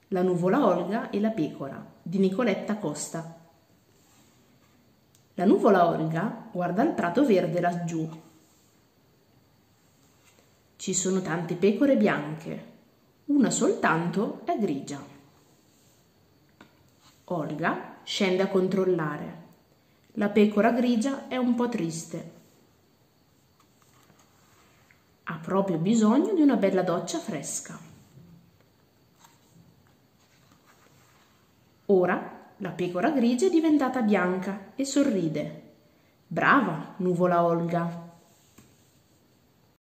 La nuvola Olga e la pecora di Nicoletta Costa. La nuvola Olga guarda il prato verde laggiù. Ci sono tante pecore bianche, una soltanto è grigia. Olga scende a controllare. La pecora grigia è un po' triste. Ha proprio bisogno di una bella doccia fresca. Ora la pecora grigia è diventata bianca e sorride. Brava, nuvola Olga!